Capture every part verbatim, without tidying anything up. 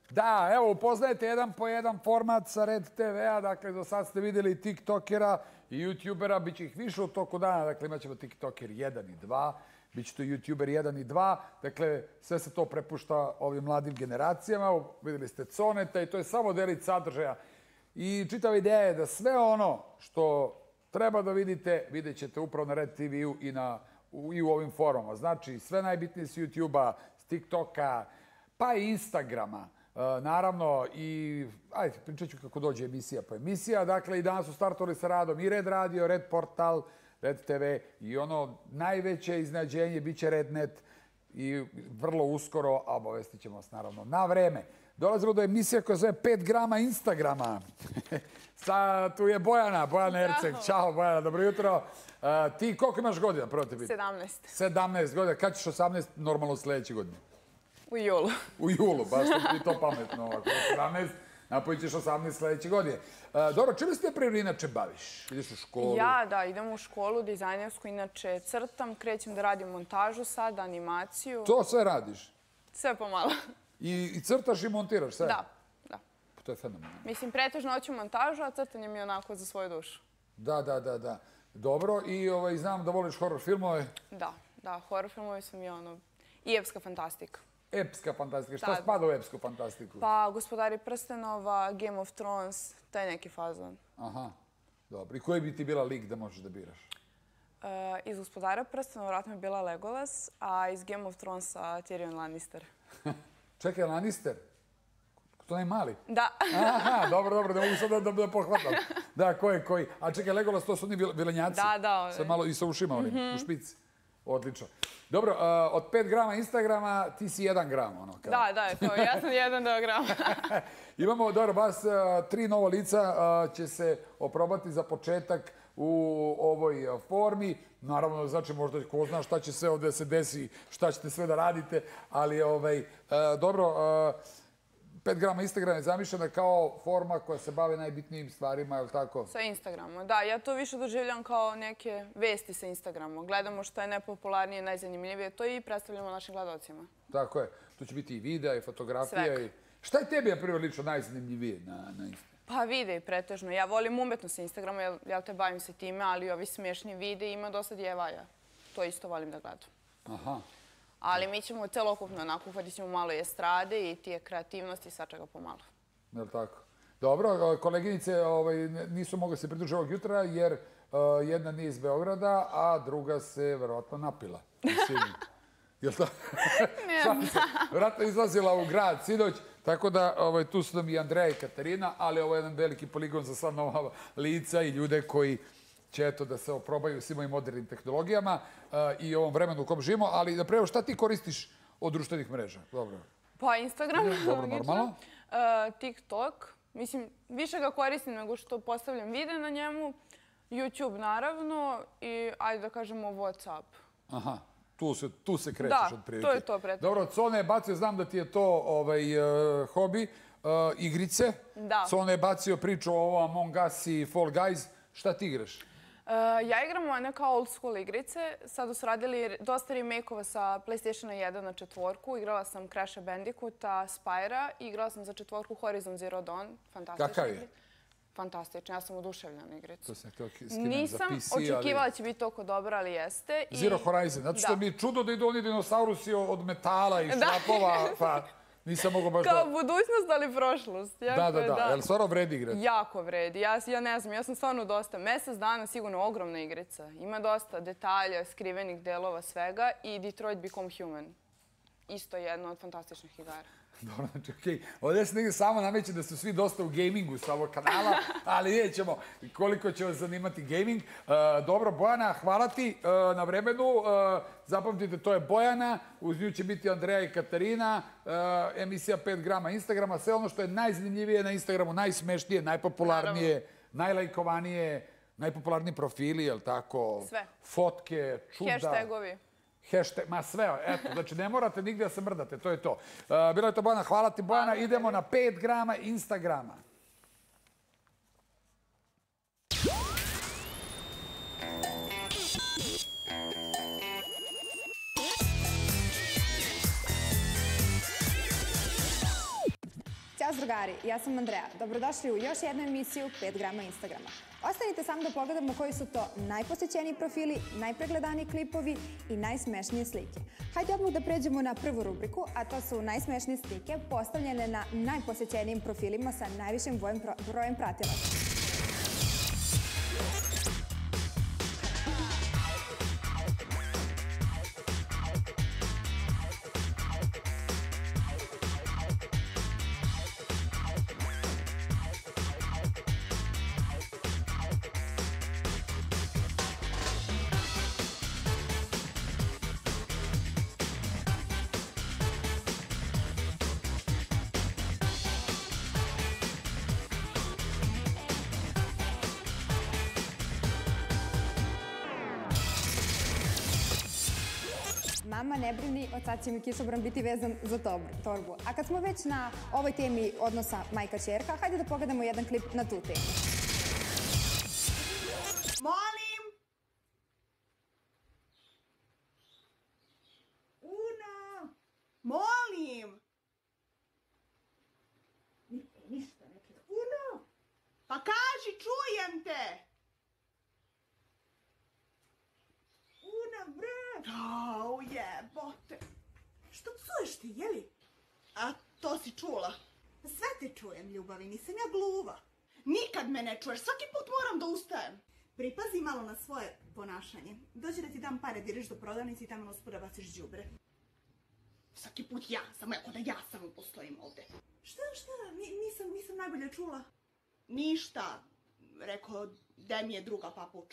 Da, evo, upoznajete jedan po jedan format sa Red te ve-a, dakle, do sad ste vidjeli tiktokera i youtubera, bit će ih više u toku dana, dakle, imat ćemo tiktoker jedan i dva, bit će to youtuber jedan i dva, dakle, sve se to prepušta ovim mladim generacijama, vidjeli ste Coneta i to je samo delić sadržaja. I čitava ideja je da sve ono što treba da vidite, vidjet ćete upravo na Red te ve-u i, i u ovim forumama. Znači, sve najbitnije s YouTube-a, s TikToka, pa i Instagrama. Naravno, i, ajde, pričat ću kako dođe emisija po emisija. Dakle, i danas su startovali sa radom i Red Radio, Red Portal, Red te ve i ono najveće iznenađenje bit će Red net i vrlo uskoro, a obavestit ćemo vas naravno na vreme. Dolazimo do emisije koja zove pet grama Instagrama. Tu je Bojana, Bojana Erceg. Ćao Bojana, dobro jutro. Ti koliko imaš godina, prvo te pitam? sedamnaest. sedamnaest godina. Kad ćeš osamnaest normalno sljedeće godine? U julu. U julu, baš ti to pametno ovako. sedamnaest, napojit ćeš osamnaest sljedeće godine. Dobro, čime se te prije inače baviš? Ideš u školu? Ja, da, idem u školu dizajnersku, inače crtam, krećem da radim montažu sad, animaciju. To sve radiš? Sve pomalo. I crtaš i montiraš sve? Da, da. To je fenomenalno. Mislim, pretežno hoću montažu, a crtanje mi je onako za svoju dušu. Da, da, da, da. Dobro, i znam da voliš horror filmove? Da, da, horror filmovi su mi ono, i epska fantastika. Epska fantastika. Šta spada u epsku fantastiku? Pa, Gospodari prstenova, Game of Thrones, taj neki fazon. Aha, dobro. I koji bi ti bila lik da možeš da biraš? Iz Gospodara prstenova vratno je bila Legolas, a iz Game of Thronesa Tyrion Lannister. Čekaj, Lannister? To je mali? Da. Aha, dobro, dobro, ne mogu sad da pohvatam. Da, koji, koji? A čekaj, Legolas, to su oni vilenjaci? Da, da. Sad malo i sa ušima onim, u špici. Odlično. Dobro, od pet grama Instagrama ti si jedan gram, ono. Da, da, to, ja sam jedan do grama. Imamo, dobro, vas tri novo lica će se oprobati za početak u ovoj formi. Naravno, znači, možda ko zna šta će sve ovdje da se desi, šta ćete sve da radite, ali, ovaj, dobro, pet grama Instagram je zamišljena kao forma koja se bave najbitnijim stvarima, je li tako? Sa Instagramom, da. Ja to više doživljam kao neke vesti sa Instagramom. Gledamo što je najpopularnije, najzanimljivije to i predstavljamo našim gledalcima. Tako je. Tu će biti i videa i fotografija. Šta je tebi, na primjer, lično najzanimljivije na Instagramu? Pa videi, pretežno. Ja volim umetnost sa Instagrama, jer ja te bavim se time, ali ovi smiješni videi ima dosta djevaja. To isto volim da gledam. Aha. Ali mi ćemo celokupno onako, uhvatit ćemo malo i estrade i tije kreativnosti, svačega pomalo. Je li tako? Dobro, koleginice nisu mogle se pridružiti ovog jutra jer jedna nije iz Beograda, a druga se verovatno napila. Je li tako? Ne znam. Vjerojatno izlazila u grad sinoć, tako da tu su nam i Andreja i Katarina, ali ovo je jedan veliki poligon za sva nova lica i ljude koji će eto da se oprobaju svim ovim modernim tehnologijama i ovom vremenu u kom živimo, ali napravo šta ti koristiš od društvenih mreža? Dobro. Pa Instagram, dobro, normalno. TikTok, mislim, više ga koristim nego što postavljam vide na njemu, YouTube naravno i ajde da kažemo Whatsapp. Aha, tu se krećeš od prilike. Da, to je to prethodno. Dobro, Cone je bacio, znam da ti je to hobi, igrice. Da. Cone je bacio priču o ovo Among Us i Fall Guys. Šta ti igraš? Ja igram one kao old school igrice. Sad su radili dosta remake-ova sa PlayStationa jedan na četvorku. Igrala sam Crasha Bandicoota, Spyra i igrala sam za četvorku Horizon Zero Dawn. Fantastična. Kakav je? Fantastična. Ja sam oduševljena igricu. To sam htio skinem za Nisam P C, ali... očekivala da će biti toliko dobra, ali jeste. Zero Horizon. Zato što mi je čudo da idu oni dinosaurusi od metala i šlapova, pa... Nisam mogo baš da... Kao budućnost, ali prošlost. Da, da, da. Je li stvarno vredi igrati? Jako vredi. Ja ne znam, ja sam stvarno dosta. Mesec dana sigurno ogromna igrica. Ima dosta detalja, skrivenih delova, svega i Detroit Become Human. Isto jedna od fantastičnih igara. Dobro, znači, okej. Ovdje se negdje samo nameće da su svi dosta u gamingu sa ovog kanala, ali vidjet ćemo koliko će vas zanimati gaming. Dobro, Bojana, hvala ti na vremenu. Zapamtite, to je Bojana, uz nju će biti Andreja i Katarina, emisija pet grama Instagrama, sve ono što je najzanimljivije na Instagramu, najsmešnije, najpopularnije, najlajkovanije, najpopularniji profili, je li tako? Sve. Fotke, čuda. Hashtagovi. Hashtag, ma sve, eto, znači ne morate nigdje da se mrdate, to je to. Bilo je to, Bojana, hvala ti, Bojana, idemo na pet grama Instagrama. drugari, ja sam Andreja. Dobrodošli u još jednu emisiju pet grama Instagrama. Ostanite sam da pogledamo koji su to najposećeniji profili, najpregledaniji klipovi i najsmešnije slike. Hajde odmah da pređemo na prvu rubriku, a to su najsmešnije slike postavljene na najposećenijim profilima sa najvišim brojem pratilaca. Mama, ne brini, od sad će mi kišobran biti vezan za torbu. A kad smo već na ovoj temi odnosa majka-ćerka, hajde da pogledamo jedan klip na tu temu. Molim! Una! Molim! Ništa, neke... Una! Pa kaži, čujem te! Una, bre! Au, jebote! Što psuješ ti, jeli? A to si čula? Sve te čujem, ljubavi, nisam ja gluva. Nikad me ne čuješ, svaki put moram da ustajem. Pripazi malo na svoje ponašanje. Dođi da ti dam pare, direš do prodavnici i tamo uspod da baciš đubre. Svaki put ja, samo ako da ja samo postojim ovde. Šta, šta? Nisam, nisam najbolje čula. Ništa, rekao, daj mi je druga papuča.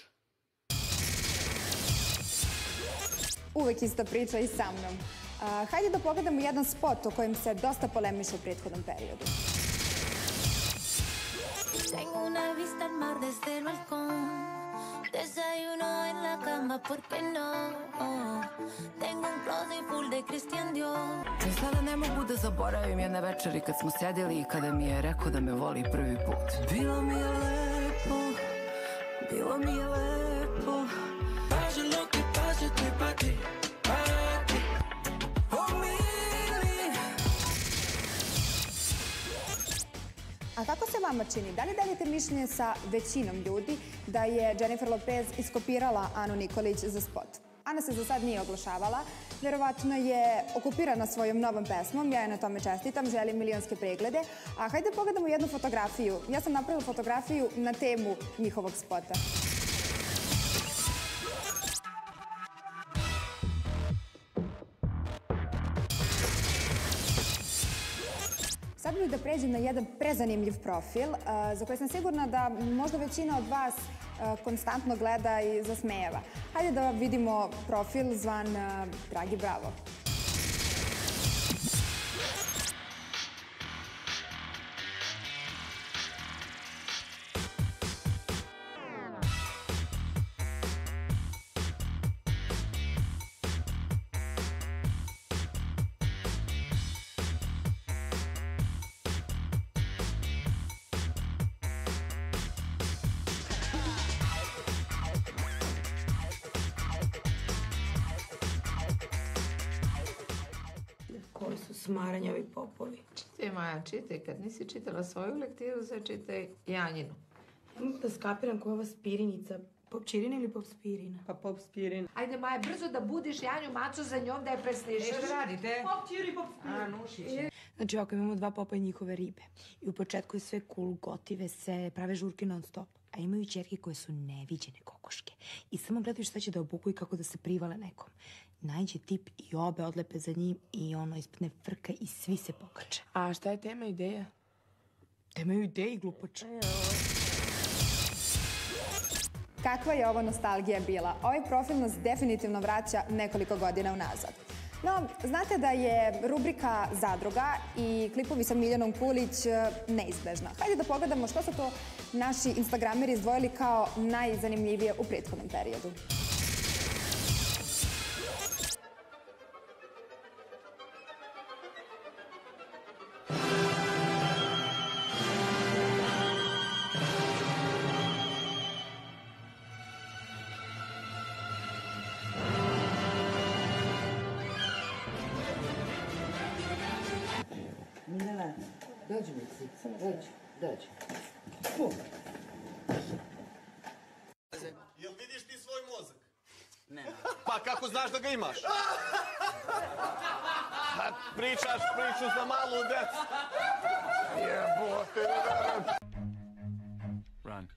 Uvek ista priča i sa mnom. Hajde da pogledamo jedan spot o kojem se dosta polemiše u prethodnom periodu. Tengo una vista al mar desde el balcón. Desayuno en la cama, ¿por qué no? Tengo un closet full de Christian Dior. Ja sada ne mogu da zaboravim jedne večeri kad smo sedjeli i kada mi je rekao da me voli prvi put. Bilo mi je lepo, bilo mi je lepo. Pase lo que pase, estoy pa' ti, pa' ti. Oh, mili. A kako se vama čini? Da li delite mišljenje sa većinom ljudi da je Jennifer Lopez iskopirala Anu Nikolić za spot? Ana se za sad nije oglašavala, verovatno je okupirana svojom novom pesmom, ja je na tome čestitam, želim milionske preglede. A hajde pogledamo jednu fotografiju. Ja sam napravila fotografiju na temu njihovog spota. Sad bih da pređem na jedan prezanimljiv profil za koji sam sigurna da možda većina od vas konstantno gleda i zasmejava. Hajde da vidimo profil zvan Dragi Bravo. Koji su smaranjavi popovi. Čitaj, Maja, čitaj. Kad nisi čitala svoju lektiru, sad čitaj Janjinu. Ne mogu da skapiram koja je ova spirinica. Popčirina ili popspirina? Pa popspirina. Ajde, Maja, brzo da budiš Janju macu za njom da je preslišaš. Šta radite? Popčiri, popspirina. A, nušić. Znači, ovako imamo dva popa i njihove ribe. I u početku je sve cool, gotive se, prave žurke non stop. A imaju ćerke koje su neviđene kokoške. I samo gledaju šta će da obuku i kako da se privale nekom. Najđe tip i obe odlepe za njim i ono ispadne frka i svi se pokače. A šta je tema ideja? Tema je ideja i glupoč. Kakva je ovo nostalgija bila? Ovaj profil nas definitivno vraća nekoliko godina unazad. No, znate da je rubrika Zadruga i klipovi sa Miljanom Kulić neizbežna. Hajde da pogledamo što su to naši instagrameri izdvojili kao najzanimljivije u prethodnom periodu. Miljana, Dođi mi, cica, dođi, dođi. Fu. Jel vidiš ti svoj mozak? Ne. Pa kako znaš da ga imaš? Pričaš priču za malu decu. Jebote, ne verujem. Run.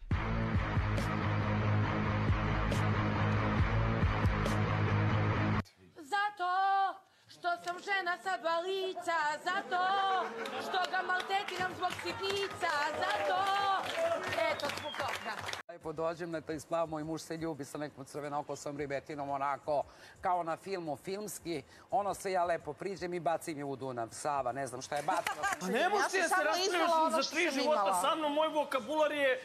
Zato što sam žena sa dva lica, zato što ga maltretiram zbog sitnica, zato... Eto, zbog toga. Lepo dođem na taj splav, moj muž se ljubi sa nekom crvenokosom ribetinom, onako kao na filmu, filmski. Ono se ja lepo priđem i bacim je u Dunav, Sava, ne znam šta je bacila. A ne možeš ti da se raspraviš za tri života sa mnom, moj vokabular je...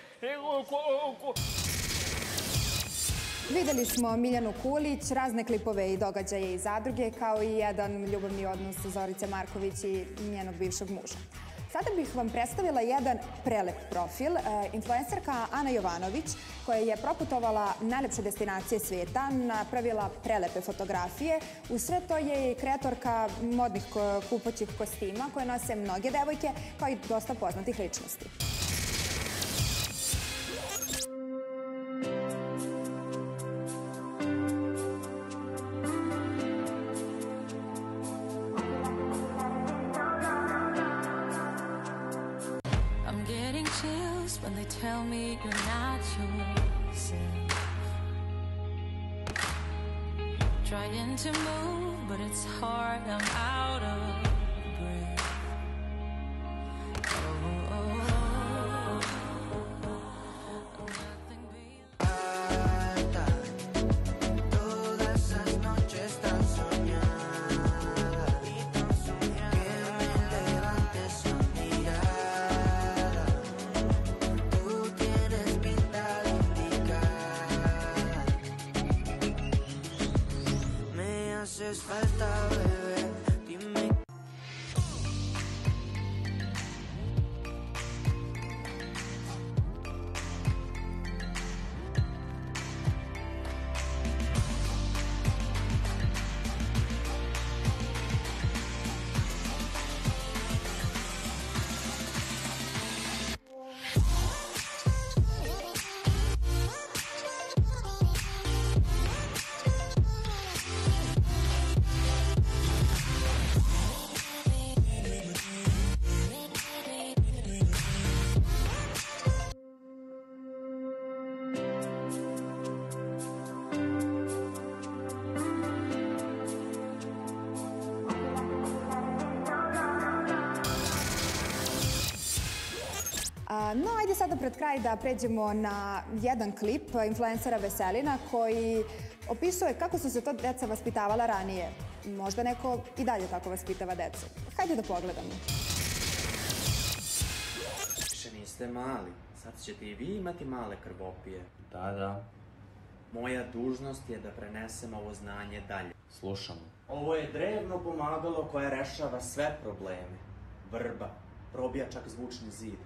Videli smo Miljanu Kulić, razne klipove i događaje iz zadruge, kao i jedan ljubavni odnos Zorice Marković i njenog bivšeg muža. Sada bih vam predstavila jedan prelep profil. Influencerka Ana Jovanović, koja je proputovala najlepše destinacije svijeta, napravila prelepe fotografije. Uz sve to je i kreatorka modnih kupaćih kostima koje nose mnoge devojke, kao i dosta poznatih ličnosti. When they tell me you're not yourself, trying to move, but it's hard, I'm out of breath. Oh, oh, oh, oh. Nothing be todas esas noches tan soñadas, que me levantes son miradas. Haces falta, bebé, dime. No, ajde sada pred kraj da pređemo na jedan klip influencera Veselina koji opisuje kako su se to deca vaspitavala ranije. Možda neko i dalje tako vaspitava decu. Hajde da pogledamo. Više niste mali. Sad ćete i vi imati male krvopije. Da, da. Moja dužnost je da prenesem ovo znanje dalje. Slušam. Ovo je drevno pomagalo koje rešava sve probleme. Vrba. Probija čak zvučni zid.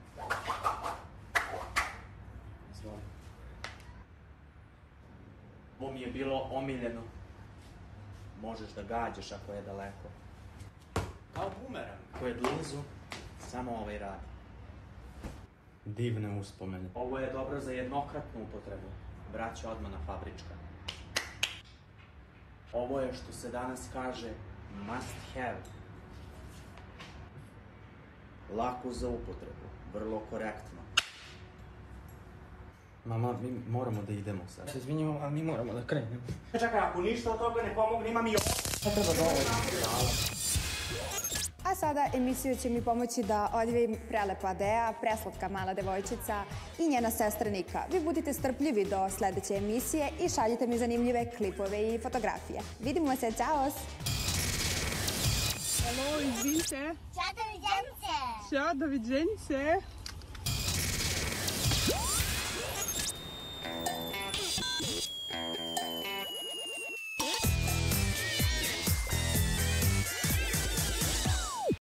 Izvoli. Ovo mi je bilo omiljeno. Možeš da gađaš ako je daleko. Kao bumerang. Ako je blizu, samo ovaj radi. Divne uspomene. Ovo je dobro za jednokratnu upotrebu. Braća odmah na fabrička. Ovo je što se danas kaže must have. Lako za upotrebu, vrlo korektno. Mama, mi moramo da idemo sad. Se izvinjamo, ali mi moramo da krenemo. Čekaj, ako ništa od toga ne pomogne, imam i ovo. Ne treba da ovo. A sada emisiju će mi pomoći da odvijim prelepa Dea, preslatka mala devojčica i njena sestra Nika. Vi budite strpljivi do sledeće emisije i šaljite mi zanimljive klipove i fotografije. Vidimo se, čao! Halo, izvinite. Ćao, doviđence. Ćao, doviđence. Thank you.